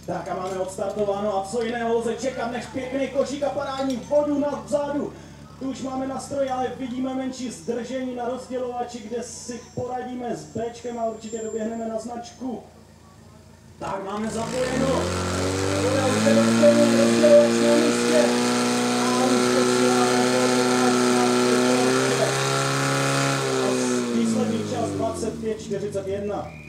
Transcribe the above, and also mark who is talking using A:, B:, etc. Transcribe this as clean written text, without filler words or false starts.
A: Tak a máme odstartováno a co jiného lze čekat než pěkný košík a parádní vodu na vzadu. Tu už máme na stroji, ale vidíme menší zdržení na rozdělovači, kde si poradíme s Bčkem a určitě doběhneme na značku. Tak máme zapojeno. Voda už je rozdělený, rozdělovač na místě. A už posíláme vodu na výsledný čas 25:41.